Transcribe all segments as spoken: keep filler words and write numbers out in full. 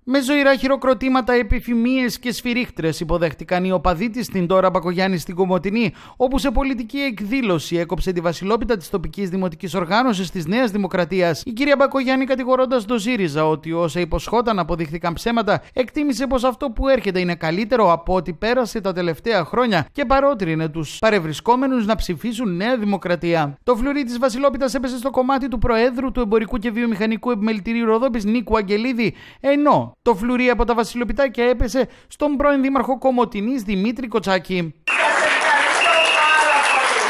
Με ζωηρά χειροκροτήματα, επιφημίες και σφυρίχτρες υποδέχτηκαν οι οπαδοί της στην Ντόρα Μπακογιάννη στην Κομοτηνή, όπου σε πολιτική εκδήλωση έκοψε τη βασιλόπιτα της τοπικής δημοτικής οργάνωσης της Νέας Δημοκρατίας. Η κυρία Μπακογιάννη, κατηγορώντας το ΣΥΡΙΖΑ ότι όσα υποσχόταν αποδείχθηκαν ψέματα, εκτίμησε πως αυτό που έρχεται είναι καλύτερο από ό,τι πέρασε τα τελευταία χρόνια και παρότρινε τους παρευρισκόμενους να ψηφίσουν Νέα Δημοκρατία. Το φλουρί της βασιλόπιτας έπεσε στο κομμάτι του Προέδρου του Εμπορικού και Βιομηχανικού Επιμελητηρίου Ροδόπης, Νίκου Αγγελίδη, ενώ το φλουρί από τα βασιλοπιτάκια έπεσε στον πρώην Δήμαρχο Κομοτηνής, Δημήτρη Κοτσάκη. Σας ευχαριστώ πάρα πολύ.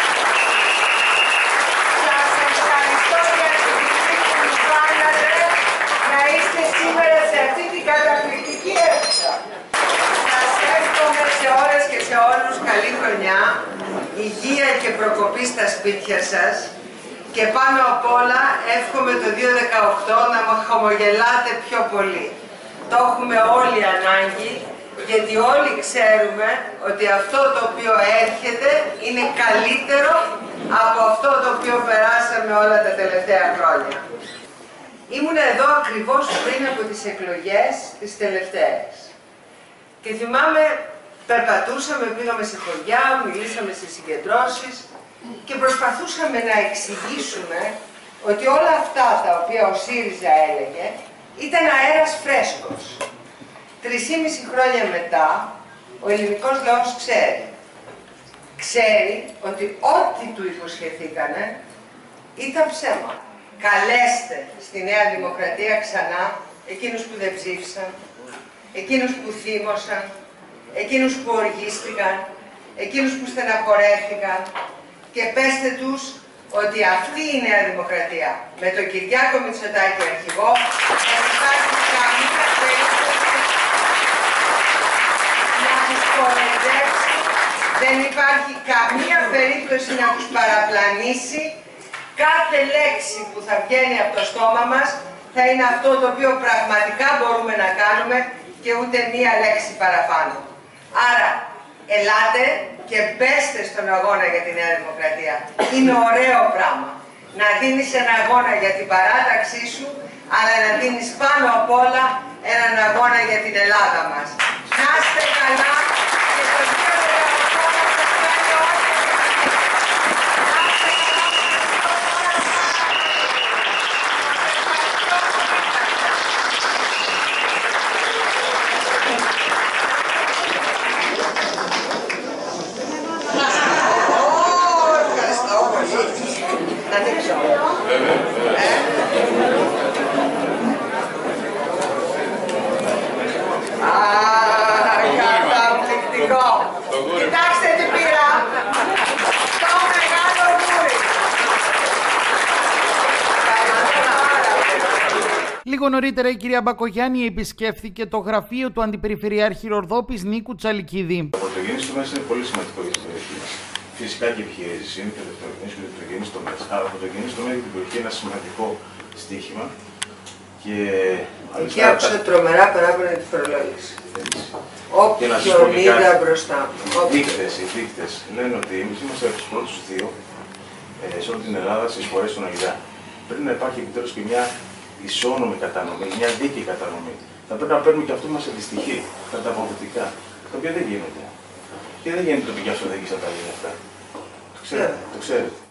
Σας ευχαριστώ για την τιμή που μου κάνατε να είστε σήμερα σε αυτή την καταπληκτική αίθουσα. Σας εύχομαι σε όλες και σε όλους καλή χρονιά, υγεία και προκοπή στα σπίτια σας. Και πάνω απ' όλα εύχομαι το δύο χιλιάδες δεκαοκτώ να μας χαμογελάτε πιο πολύ. Το έχουμε όλοι ανάγκη, γιατί όλοι ξέρουμε ότι αυτό το οποίο έρχεται είναι καλύτερο από αυτό το οποίο περάσαμε όλα τα τελευταία χρόνια. Ήμουν εδώ ακριβώς πριν από τις εκλογές τις τελευταίες. Και θυμάμαι, περπατούσαμε, πήγαμε σε χωριά, μιλήσαμε σε συγκεντρώσεις, και προσπαθούσαμε να εξηγήσουμε ότι όλα αυτά τα οποία ο ΣΥΡΙΖΑ έλεγε ήταν αέρας φρέσκος. Τρισήμιση χρόνια μετά, ο ελληνικός λαός ξέρει. Ξέρει ότι ό,τι του υποσχεθήκανε ήταν ψέμα. Καλέστε στη Νέα Δημοκρατία ξανά εκείνους που δεν ψήφισαν, εκείνους που θύμωσαν, εκείνους που οργίστηκαν, εκείνους που στεναχωρέθηκαν, και πέστε τους ότι αυτή η Νέα Δημοκρατία, με τον Κυριάκο Μητσοτάκη αρχηγό, δεν υπάρχει καμία περίπτωση να τους κοροϊδέψει, δεν υπάρχει καμία περίπτωση να τους παραπλανήσει. Κάθε λέξη που θα βγαίνει από το στόμα μας θα είναι αυτό το οποίο πραγματικά μπορούμε να κάνουμε και ούτε μία λέξη παραπάνω. Άρα, ελάτε και μπέστε στον αγώνα για τη Νέα Δημοκρατία. Είναι ωραίο πράγμα να δίνεις ένα αγώνα για την παράταξή σου, αλλά να δίνεις πάνω απ' όλα έναν αγώνα για την Ελλάδα μας. Να είστε καλά και το δύο χιλιάδες δεκαοκτώ να σας κάνει όλοι. Να δείξω. Ε? Α, καταπληκτικό. Κοιτάξτε τι πήρα. Το μεγάλο γούρι. Λίγο νωρίτερα η κυρία Μπακογιάννη επισκέφθηκε το γραφείο του Αντιπεριφερειάρχη Ροδόπης, Νίκου Τσαλικίδη. Το πρωτογενής τομέας είναι πολύ σημαντικό για την περιοχή μας. Φυσικά και επιχειρήσεις είναι και δευτερογενής και τριτογενής τομέας. Αλλά το πρωτογενής τομέα για την περιοχή είναι ένα σημαντικό στοίχημα. Και εκεί άκουσα τρομερά παράπονα για τη φορολόγηση. Όποιον είδα μπροστά. Οι δείκτες λένε ότι εμείς είμαστε από τους πρώτους δύο ε, σε όλη την Ελλάδα στις φορές των ΑΓΙΔΑ. Πρέπει να υπάρχει επιτέλους και μια ισόνομη κατανομή, μια δίκαιη κατανομή. Θα πρέπει να παίρνουμε και αυτό που μας αντιστοιχεί, τα αποδοτικά, τα οποία δεν γίνονται. Και δεν γίνεται τοπική αυτοδιοίκηση να τα γίνει αυτά. Το ξέρετε. Το ξέρετε.